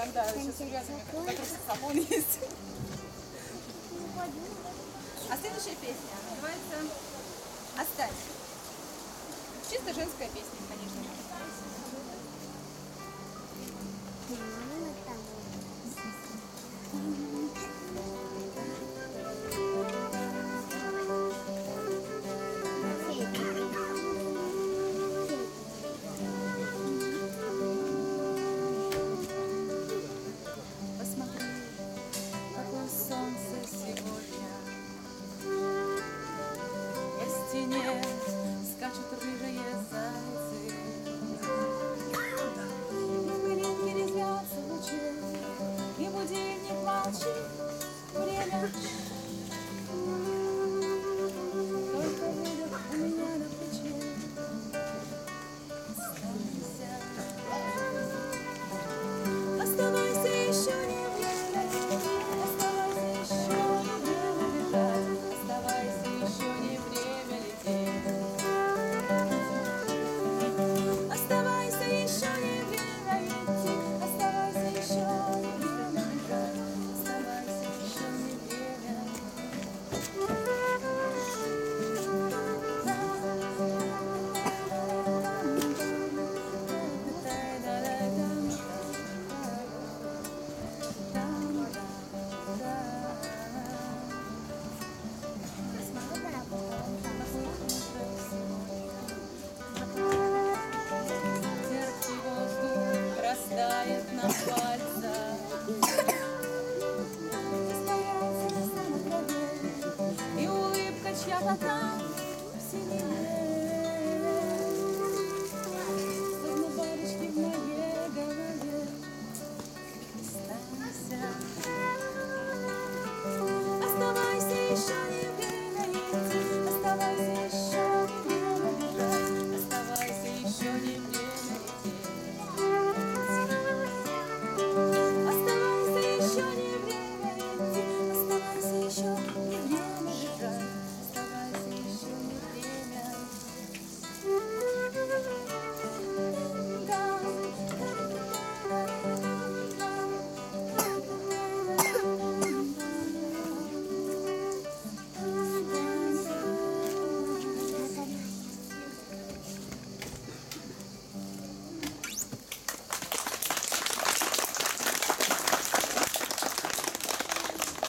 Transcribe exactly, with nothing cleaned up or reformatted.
иногда еще серьезно, вокруг саксофон есть. А следующая песня называется «Оставь». Чисто женская песня, конечно же. Посмотри, какое солнце сегодня. По стене скачут рыжие зайцы. В пылинке резвятся лучи, и будильник молчит. Время только выдох у меня на плече. Оставайся, оставайся еще не время, оставайся еще не время бежать, оставайся еще не время лететь. Оставайся еще не время идти, оставайся еще не время бежать, оставайся еще не время. Терпкий воздух растает на пальцах. Испаряется на траве, и улыбка чья-то там.